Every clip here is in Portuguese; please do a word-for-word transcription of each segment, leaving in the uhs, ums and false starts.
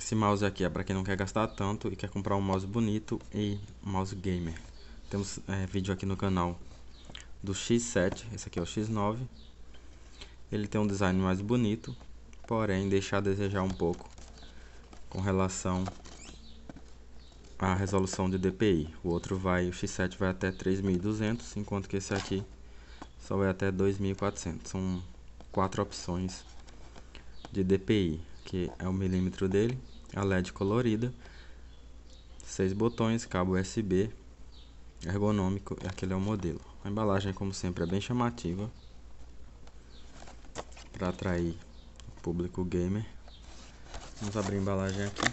Esse mouse aqui é para quem não quer gastar tanto e quer comprar um mouse bonito e um mouse gamer. Temos é, vídeo aqui no canal do X sete, esse aqui é o X nove. Ele tem um design mais bonito, porém deixa a desejar um pouco com relação à resolução de D P I. O outro vai, o X sete vai até três mil e duzentos, enquanto que esse aqui só vai até dois mil e quatrocentos. São quatro opções de D P I, que é o milímetro dele, a L E D colorida, seis botões, cabo U S B, ergonômico, e aquele é o modelo. A embalagem, como sempre, é bem chamativa para atrair o público gamer. Vamos abrir a embalagem aqui.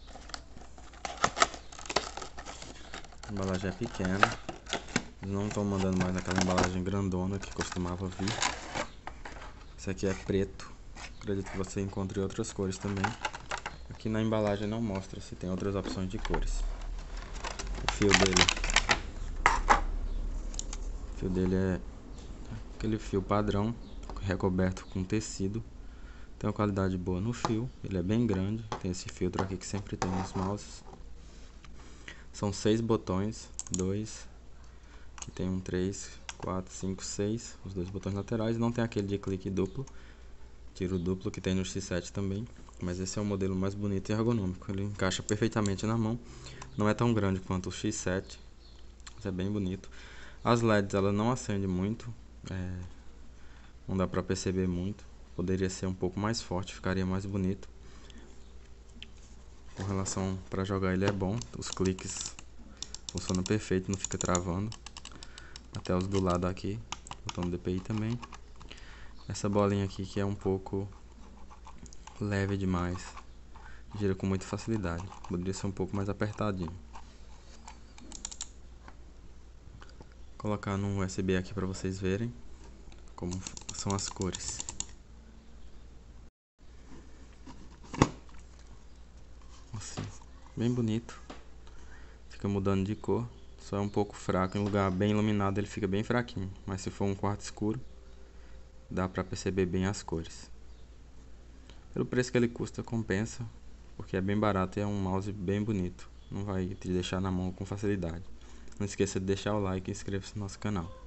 A embalagem é pequena, eles não estão mandando mais naquela embalagem grandona que costumava vir. Esse aqui é preto, acredito que você encontre outras cores também. Aqui na embalagem não mostra se tem outras opções de cores. O fio dele, o fio dele é aquele fio padrão, recoberto com tecido. Tem uma qualidade boa no fio, ele é bem grande, tem esse filtro aqui que sempre tem nos mouses. São seis botões, dois, aqui tem um, três, quatro, cinco, seis, os dois botões laterais. Não tem aquele de clique duplo, tiro duplo que tem no X sete também, mas esse é o modelo mais bonito e ergonômico. Ele encaixa perfeitamente na mão, não é tão grande quanto o X sete, mas é bem bonito. As L E Ds ela não acende muito, é, não dá pra perceber muito. Poderia ser um pouco mais forte, ficaria mais bonito. Com relação para jogar, ele é bom, os cliques funcionam perfeito, não fica travando. Até os do lado aqui, botão do D P I também. Essa bolinha aqui que é um pouco leve demais, gira com muita facilidade, poderia ser um pouco mais apertadinho. Vou colocar no U S B aqui para vocês verem como são as cores. Assim, bem bonito, fica mudando de cor, só é um pouco fraco. Em lugar bem iluminado ele fica bem fraquinho, mas se for um quarto escuro dá pra perceber bem as cores. Pelo preço que ele custa, compensa, porque é bem barato e é um mouse bem bonito, não vai te deixar na mão com facilidade. Não esqueça de deixar o like e inscreva-se no nosso canal.